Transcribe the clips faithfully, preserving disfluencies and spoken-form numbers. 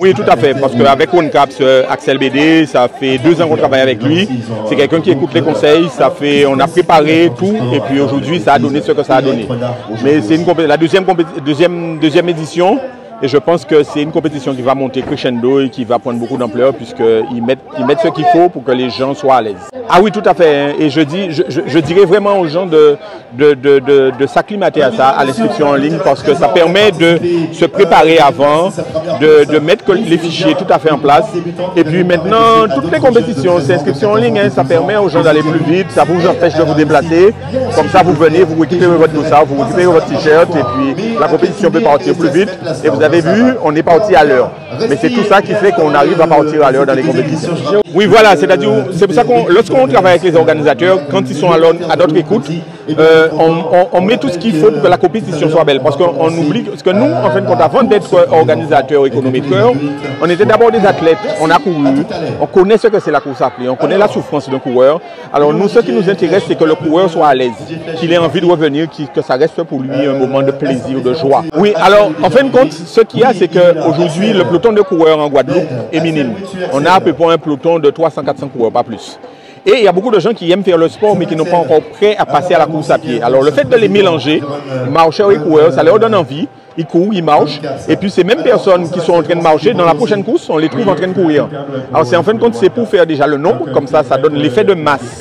Oui, tout à fait, parce qu'avec OneCaps, Axel Bédé, ça fait deux ans qu'on travaille avec lui. C'est quelqu'un qui écoute les conseils, ça fait, on a préparé tout, et puis aujourd'hui, ça a donné ce que ça a donné. Mais c'est une la deuxième, deuxième, deuxième édition. Et je pense que c'est une compétition qui va monter crescendo et qui va prendre beaucoup d'ampleur puisqu'ils mettent, ils mettent ce qu'il faut pour que les gens soient à l'aise. Ah oui, tout à fait. Hein. Et je, dis, je, je, je dirais vraiment aux gens de, de, de, de, de s'acclimater à ça, à l'inscription en ligne, parce que ça permet de se préparer avant, de, de mettre les fichiers tout à fait en place. Et puis maintenant, toutes les compétitions, c'est inscription en ligne, hein, ça permet aux gens d'aller plus vite, ça vous empêche de vous déplacer. Comme ça, vous venez, vous récupérez votre dossard, vous récupérez votre t-shirt, et puis la compétition peut partir plus vite. Et vous avez vu, on est parti à l'heure. Mais c'est tout ça qui fait qu'on arrive à partir à l'heure dans les compétitions. Oui, voilà, c'est-à-dire, c'est pour ça qu'on, lorsqu'on travaille avec les organisateurs, quand ils sont à notre écoute, euh, on, on, on met tout ce qu'il faut pour que la compétition soit belle. Parce qu'on oublie, parce que nous, en fin de compte, avant d'être organisateurs et chronométreurs, on était d'abord des athlètes, on a couru, on connaît ce que c'est la course à pied, on connaît la souffrance d'un coureur. Alors nous, ce qui nous intéresse, c'est que le coureur soit à l'aise, qu'il ait envie de revenir, que ça reste pour lui un moment de plaisir, de joie. Oui, alors, en fin de compte, ce qu'il y a, c'est qu'aujourd'hui, le peloton de coureurs en Guadeloupe est minime. On a à peu près un peloton de trois cents à quatre cents coureurs, pas plus. Et il y a beaucoup de gens qui aiment faire le sport, mais qui n'ont pas encore prêt à passer à la course à pied. Alors le fait de les mélanger, marcheurs et coureurs, ça leur donne envie. Ils courent, ils marchent, et puis ces mêmes personnes qui sont en train de marcher, dans la prochaine course, on les trouve en train de courir. Alors c'est en fin de compte, c'est pour faire déjà le nombre, comme ça, ça donne l'effet de masse.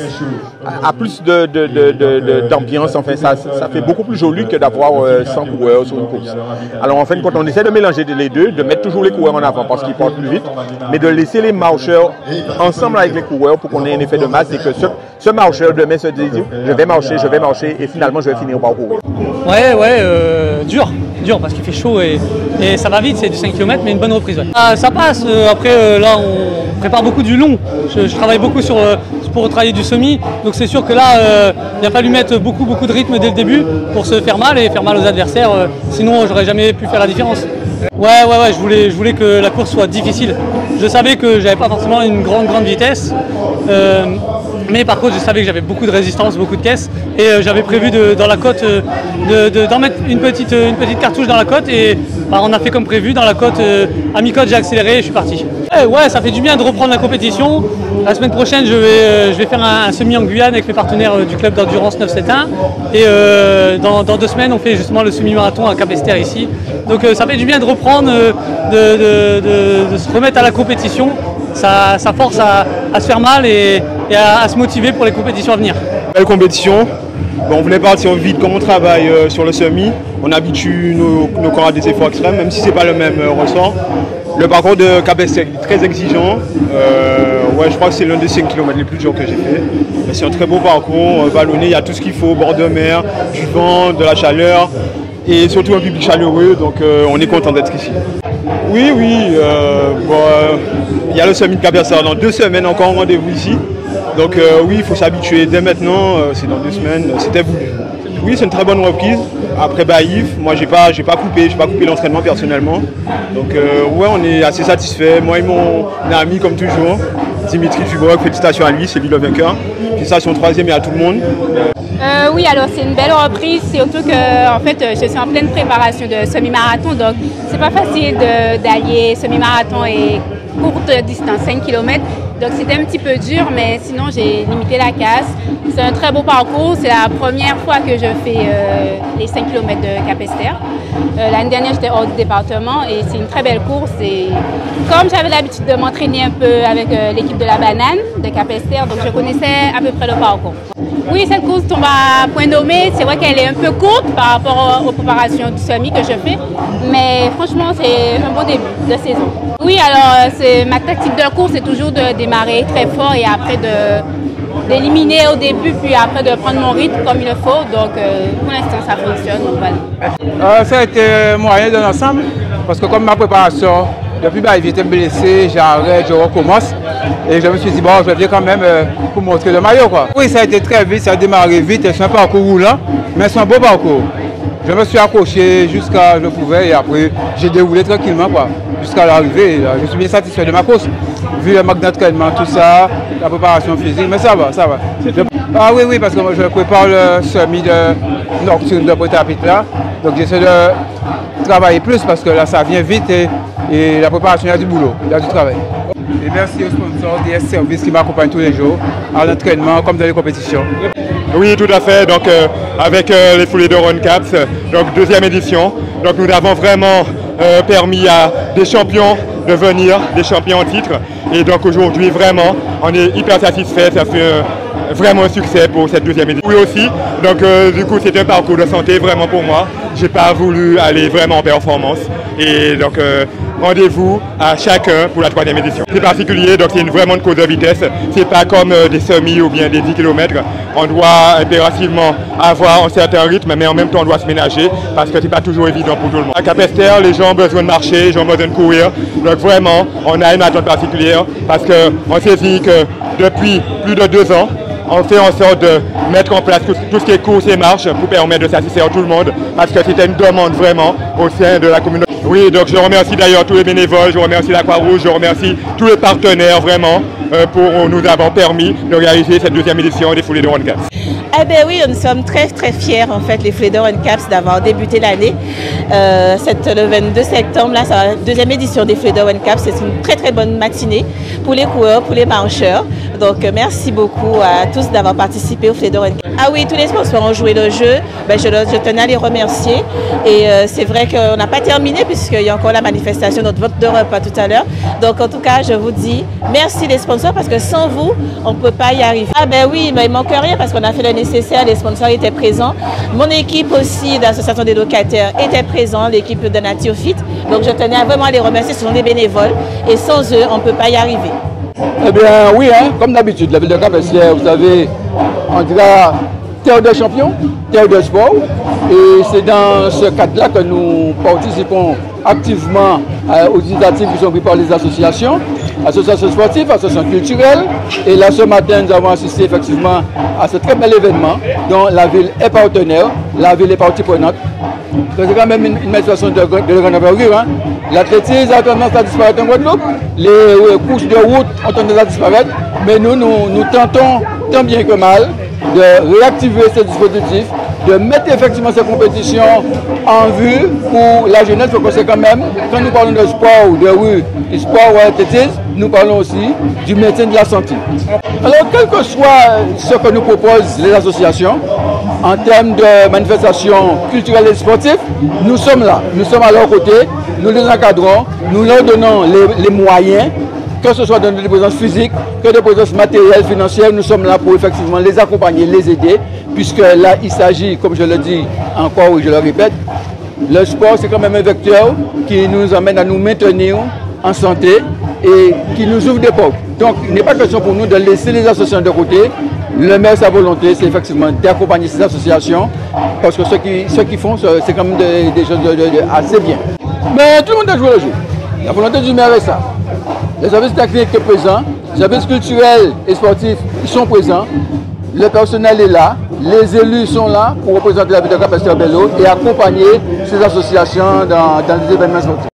À plus de, de, de, de, d'ambiance, enfin, ça, ça fait beaucoup plus joli que d'avoir euh, cent coureurs sur une course. Alors en fin de compte, on essaie de mélanger les deux, de mettre toujours les coureurs en avant parce qu'ils partent plus vite, mais de laisser les marcheurs ensemble avec les coureurs pour qu'on ait un effet de masse et que ce, ce marcheur demain se dise, je vais marcher, je vais marcher, et finalement je vais finir par courir. Ouais, ouais, euh, dur. dur parce qu'il fait chaud et, et ça va vite, c'est du cinq kilomètres mais une bonne reprise. Ouais. Ah, ça passe, euh, après euh, là on prépare beaucoup du long, je, je travaille beaucoup sur, euh, pour travailler du semi, donc c'est sûr que là euh, il a fallu mettre beaucoup beaucoup de rythme dès le début pour se faire mal et faire mal aux adversaires, euh, sinon j'aurais jamais pu faire la différence. Ouais, ouais, ouais, je voulais, je voulais que la course soit difficile. Je savais que j'avais pas forcément une grande grande vitesse. Euh, Mais par contre, je savais que j'avais beaucoup de résistance, beaucoup de caisses, et euh, j'avais prévu de, dans la côte euh, de, de, d'en mettre une petite, une petite cartouche dans la côte, et bah, on a fait comme prévu. Dans la côte, euh, à mi-côte, j'ai accéléré et je suis parti. Eh, ouais, ça fait du bien de reprendre la compétition. La semaine prochaine, je vais, euh, je vais faire un, un semi en Guyane avec mes partenaires euh, du club d'endurance neuf cent soixante et un, et euh, dans, dans deux semaines, on fait justement le semi-marathon à Cap-Esther ici. Donc euh, ça fait du bien de reprendre, euh, de, de, de, de se remettre à la compétition. Ça, ça force à, à se faire mal et, et à, à se motiver pour les compétitions à venir. Belle compétition. Bon, on voulait partir vite, comme on travaille euh, sur le semi, on habitue nos, nos corps à des efforts extrêmes, même si ce n'est pas le même euh, ressort. Le parcours de Cap-Esther est très exigeant. Euh, ouais, je crois que c'est l'un des cinq kilomètres les plus durs que j'ai fait. Mais c'est un très beau parcours, euh, vallonné, il y a tout ce qu'il faut, bord de mer, du vent, de la chaleur et surtout un public chaleureux, donc euh, on est content d'être ici. Oui, oui, euh, bon, euh, il y a le Summit de Cap-Esther dans deux semaines, encore un rendez-vous ici. Donc euh, oui, il faut s'habituer dès maintenant, euh, c'est dans deux semaines, c'était voulu. Oui, c'est une très bonne reprise. Après Baïf, moi j'ai pas, j'ai pas coupé, j'ai pas coupé l'entraînement personnellement. Donc euh, ouais, on est assez satisfait. Moi et mon ami comme toujours, Dimitri Fubrock, félicitations à lui, c'est lui le vainqueur. Félicitations au troisième et à tout le monde. Euh, oui, alors c'est une belle reprise, surtout que en fait, je suis en pleine préparation de semi-marathon, donc c'est pas facile d'allier semi-marathon et courte distance, cinq kilomètres. Donc c'était un petit peu dur, mais sinon j'ai limité la casse. C'est un très beau parcours, c'est la première fois que je fais euh, les cinq kilomètres de Cap-Esther. Euh, L'année dernière j'étais hors du département et c'est une très belle course. Et comme j'avais l'habitude de m'entraîner un peu avec euh, l'équipe de la banane de Cap-Esther, donc je connaissais à peu près le parcours. Oui, cette course tombe à point nommé. C'est vrai qu'elle est un peu courte par rapport aux préparations du semi que je fais, mais franchement, c'est un bon début de saison. Oui, alors ma tactique de course, c'est toujours de démarrer très fort et après d'éliminer au début, puis après de prendre mon rythme comme il le faut. Donc, euh, pour l'instant, ça fonctionne. Donc, voilà. euh, ça a été moyen dans l'ensemble, parce que comme ma préparation, depuis que j'étais blessé, j'arrête, je recommence. Et je me suis dit, bon, je vais venir quand même euh, pour montrer le maillot, quoi. Oui, ça a été très vite, ça a démarré vite, c'est un parcours roulant, mais c'est un beau parcours. Je me suis accroché jusqu'à je pouvais et après, j'ai déroulé tranquillement, quoi, jusqu'à l'arrivée. Je suis bien satisfait de ma course, vu le manque d'entraînement, tout ça, la préparation physique, mais ça va, ça va. Ah oui, oui, parce que moi, je prépare le semi de nocturne de Pointe-à-Pitre là, donc j'essaie de travailler plus parce que là, ça vient vite et Et la préparation, il y a du boulot, il y a du travail. Et merci aux sponsors D S Service qui m'accompagnent tous les jours à l'entraînement comme dans les compétitions. Oui, tout à fait. Donc, euh, avec euh, les foulées de Run Caps, donc deuxième édition. Donc, nous avons vraiment euh, permis à des champions de venir, des champions en titre. Et donc, aujourd'hui, vraiment, on est hyper satisfait. Ça fait euh, vraiment un succès pour cette deuxième édition. Oui aussi. Donc, euh, du coup, c'est un parcours de santé vraiment pour moi. J'ai pas voulu aller vraiment en performance. Et donc, euh, rendez-vous à chacun pour la troisième édition. C'est particulier, donc c'est une, vraiment une course de vitesse. C'est pas comme euh, des semis ou bien des dix kilomètres. On doit impérativement avoir un certain rythme, mais en même temps on doit se ménager parce que c'est pas toujours évident pour tout le monde. À Capesterre, les gens ont besoin de marcher, les gens ont besoin de courir. Donc vraiment, on a une attente particulière parce qu'on s'est dit que depuis plus de deux ans, on fait en sorte de mettre en place tout, tout ce qui est course et marche pour permettre de satisfaire tout le monde parce que c'était une demande vraiment au sein de la communauté. Oui, donc je remercie d'ailleurs tous les bénévoles, je remercie la Croix-Rouge, je remercie tous les partenaires vraiment euh, pour nous avoir permis de réaliser cette deuxième édition des Foulées de Run Caps. Eh bien oui, nous sommes très très fiers en fait, les Foulées de Run Caps, d'avoir débuté l'année. Euh, le vingt-deux septembre, là, c'est la deuxième édition des Foulées de Run Caps. C'est une très très bonne matinée pour les coureurs, pour les marcheurs. Donc euh, merci beaucoup à tous d'avoir participé aux Foulées de Run Caps. Ah oui, tous les sponsors ont joué le jeu. Ben, je, je tenais à les remercier. Et euh, c'est vrai qu'on n'a pas terminé puisqu'il y a encore la manifestation, notre vote de repas tout à l'heure. Donc en tout cas, je vous dis merci les sponsors parce que sans vous, on ne peut pas y arriver. Ah ben oui, mais il ne manque rien parce qu'on a fait le nécessaire, les sponsors étaient présents. Mon équipe aussi d'association des locataires était présente, l'équipe de Natiofit. Donc je tenais à vraiment les remercier, ce sont des bénévoles. Et sans eux, on ne peut pas y arriver. Eh bien oui, hein, comme d'habitude, la ville de Capesterre, vous savez, on dira terre de champions, terre de sport. Et c'est dans ce cadre-là que nous participons activement euh, aux initiatives qui sont prises par les associations, associations sportives, associations culturelles. Et là, ce matin, nous avons assisté effectivement à ce très bel événement dont la ville est partenaire, la ville est partie prenante. C'est quand même une, une manifestation de, de grande envergure. Hein. L'athlétisme a tendance à disparaître en Guadeloupe, les euh, courses de route ont tendance à disparaître, mais nous, nous, nous tentons tant bien que mal de réactiver ces dispositifs, de mettre effectivement ces compétitions en vue pour la jeunesse, parce que c'est quand même, quand nous parlons de sport ou de rue, du sport ou d'athlétisme, nous parlons aussi du maintien de la santé. Alors, quel que soit ce que nous proposent les associations, en termes de manifestations culturelles et sportives, nous sommes là, nous sommes à leur côté, nous les encadrons, nous leur donnons les, les moyens, que ce soit de des présences physiques, que des présences matérielles, financières, nous sommes là pour effectivement les accompagner, les aider, puisque là il s'agit, comme je le dis encore et je le répète, le sport c'est quand même un vecteur qui nous amène à nous maintenir en santé et qui nous ouvre des portes. Donc il n'est pas question pour nous de laisser les associations de côté. Le maire, sa volonté, c'est effectivement d'accompagner ces associations, parce que ceux qui, ceux qui font, c'est quand même des, des choses de, de, de, assez bien. Mais tout le monde a joué le jeu. La volonté du maire est ça. Les services techniques sont présents, les services culturels et sportifs ils sont présents, le personnel est là, les élus sont là pour représenter la ville de Capesterre-Belle-Eau et accompagner ces associations dans, dans les événements sportifs.